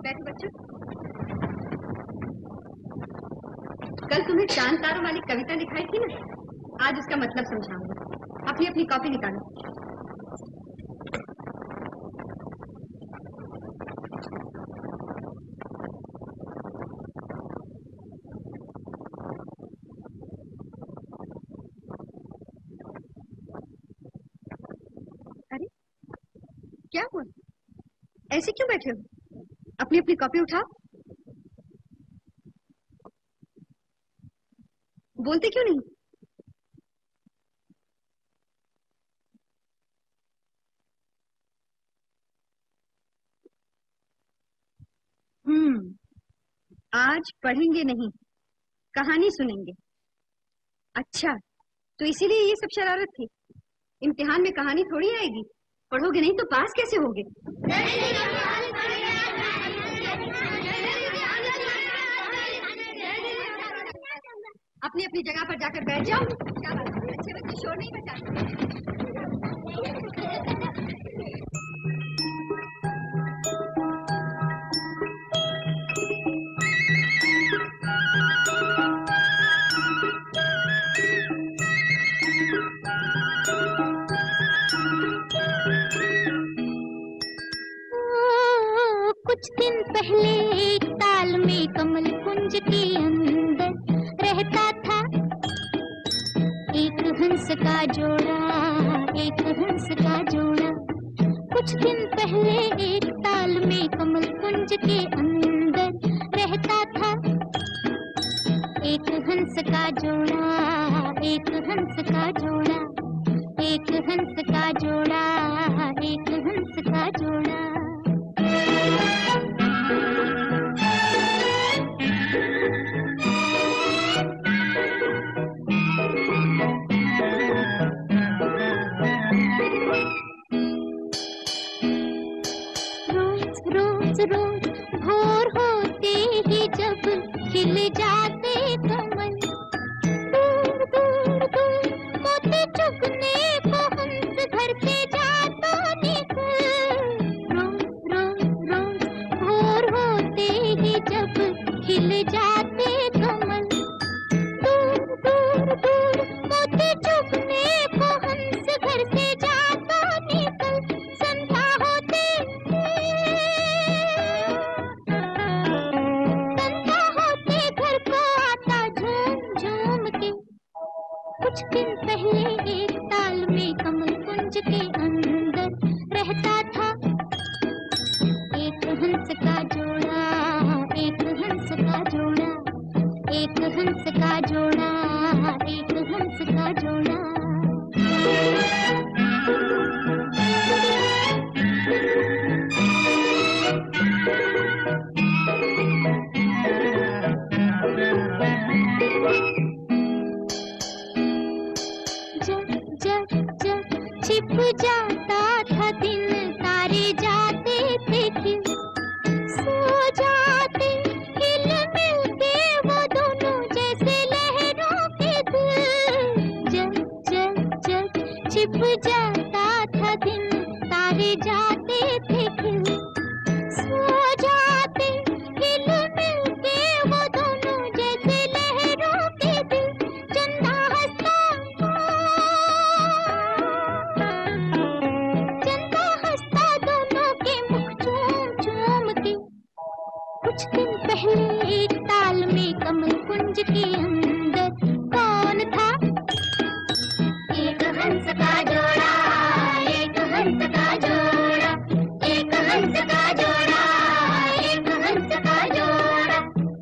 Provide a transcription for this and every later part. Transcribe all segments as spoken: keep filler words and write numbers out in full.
बैठो बच्चों। कल तुम्हें चांद तारों वाली कविता लिखाई थी ना, आज उसका मतलब समझाऊंगी। अपनी अपनी कॉपी निकालो। अरे क्या हुआ, ऐसे क्यों बैठे हो? अपनी अपनी कॉपी उठाओ। बोलते क्यों नहीं? हम्म, आज पढ़ेंगे नहीं, कहानी सुनेंगे। अच्छा, तो इसीलिए ये सब शरारत थी। इम्तिहान में कहानी थोड़ी आएगी, पढ़ोगे नहीं तो पास कैसे होगे? अपनी अपनी जगह पर जाकर बैठ जाओ। क्या बात है, अच्छे बच्चे शोर नहीं मचाते। कुछ दिन पहले एक ताल में कमल कुंज के अंदर रहता था एक हंस का जोड़ा, एक हंस का जोड़ा। कुछ दिन पहले एक ताल में कमल कुंज के अंदर रहता था एक हंस का जोड़ा, एक हंस का जोड़ा, एक हंस का जोड़ा, एक हंस का जोड़ा। रोज रोज रोज भोर होते ही जब खिल जाते कमल, दूर दूर दूर मोती चुगने को हंस घर से जाता निकल। रोज रोज रोज भोर होते ही जब खिल जाते कमल, दूर दूर दूर मोती चुगने को हंस घर से जाता निकल। संध्या होते संध्या होते घर को आता झूम झूम के। कुछ दिन पहले एक ताल में कमल कुंज के अंदर रहता था एक हंस का जोड़ा, एक हंस का जोड़ा, एक हंस का जोड़ा, एक हंस का जोड़ा। जब जब जब छिप जाता था दिन, तारे जाते थे खिल, सो जाते हिल मिलते वो दोनों जैसे लहरों के दिल। जब जब जब छिप जाता था दिन, तारे जाते थे खिल, सो जाते हिल मिलते वो दोनों जैसे लहरों के दिल। चंदा हंसता चंदा हंसता दोनों के मुख चूम चूम के। कुछ दिन पहले एक ताल में कमल कुंज के अंदर कौन था? एक हंस का जोड़ा, एक हंस का जोड़ा, एक हंस का जोड़ा, एक हंस का जोड़ा।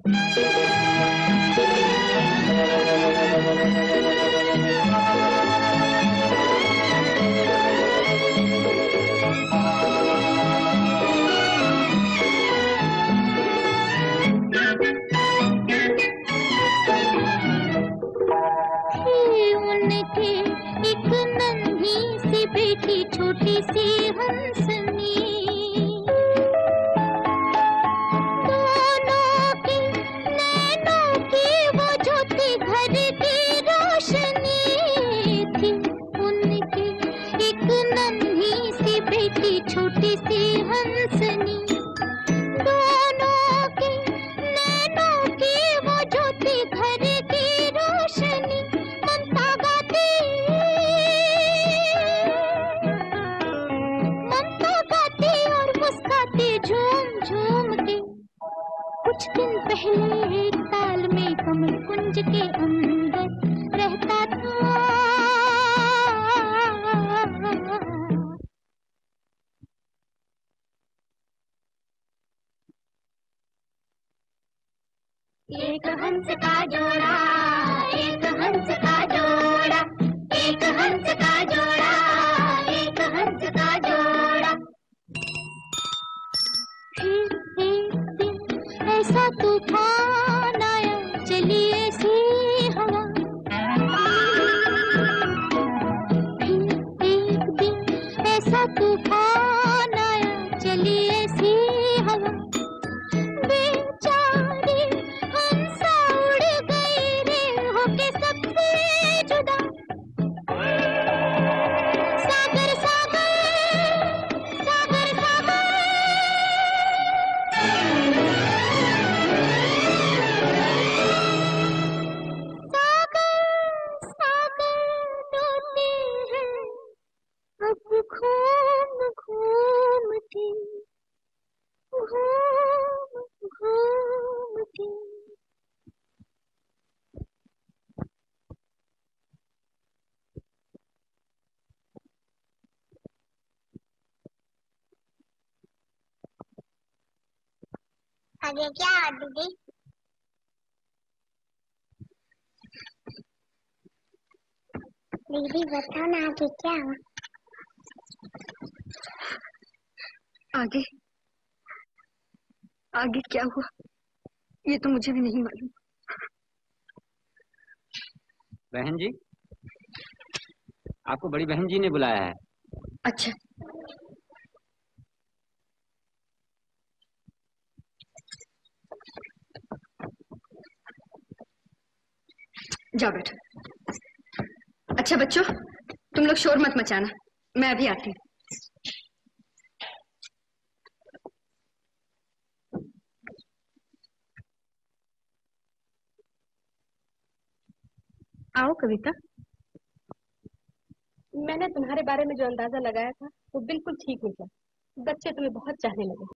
उनके एक नन्ही सी बेटी छोटी सी हंसनी, दोनों के नैनों की वो ज्योति घर की रोशनी थी। उनके एक नन्ही सी बेटी छोटी सी हंसनी, दोनों एक हंस का जोड़ा, एक हंस का जोड़ा, एक हंस का जोड़ा, एक हंस का जोड़ा। फिर एक दिन ऐसा तूफान आया, चली ऐसी हवा। फिर एक दिन ऐसा तूफान आया, चली ऐसी हवा। बेचारी हंसा उड़ गई रे, होके सबसे जुदा। सागर सागर सागर सागर, सागर सागर डोले हैं अब घूम घूम के, घूम घूम के। आगे क्या हुआ दीदी? दीदी बताओ ना आगे क्या हुआ? आगे आगे क्या हुआ ये तो मुझे भी नहीं मालूम। बहन जी, आपको बड़ी बहन जी ने बुलाया है। अच्छा, जाओ बैठो। अच्छा बच्चों, तुम लोग शोर मत मचाना, मैं अभी आती हूँ। आओ कविता। मैंने तुम्हारे बारे में जो अंदाजा लगाया था वो बिल्कुल ठीक निकला। बच्चे तुम्हें बहुत चाहने लगे।